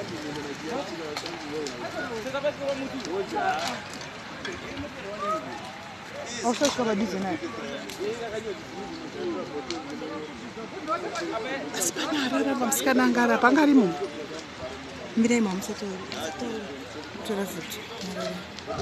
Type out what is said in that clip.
Oshoshka babizi naye. Asipana harara pamusikana angara pangari munhu. Mirai mamusatori. Tora futi.